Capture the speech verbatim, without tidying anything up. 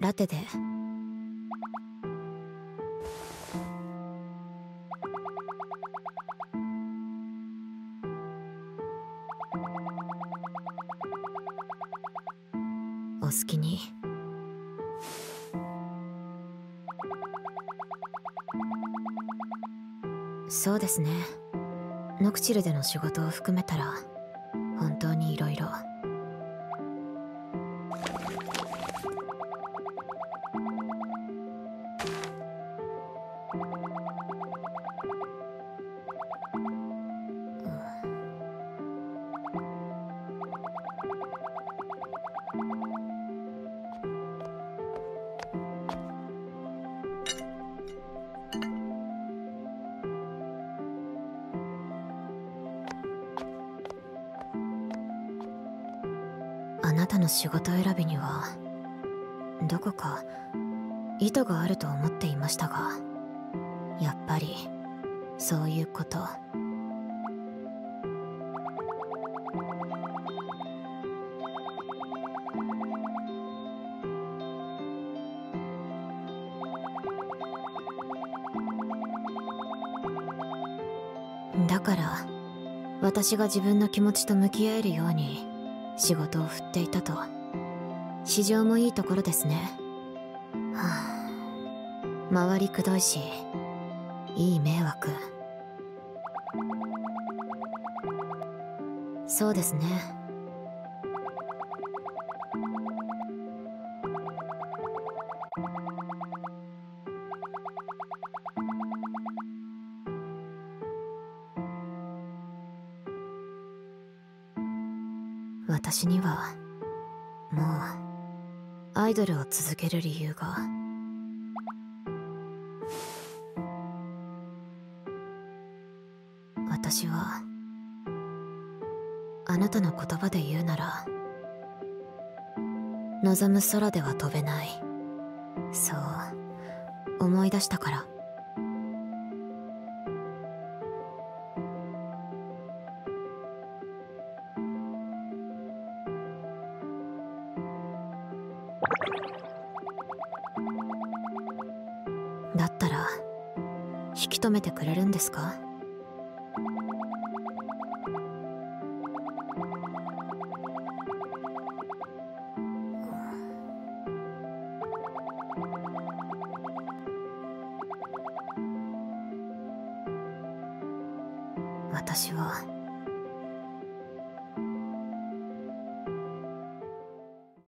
ラテで。お好きに。そうですね。ノクチルでの仕事を含めたら本当にいろいろ。あなたの仕事選びにはどこか意図があると思っていましたが、やっぱりそういうこと。だから私が自分の気持ちと向き合えるように仕事を振っていたと。市場もいいところですね。はあ、周りくどいしいい迷惑。そうですね。私にはもうアイドルを続ける理由が。私はあなたの言葉で言うなら望む空では飛べない、そう思い出したから。だったら引き止めてくれるんですか？私は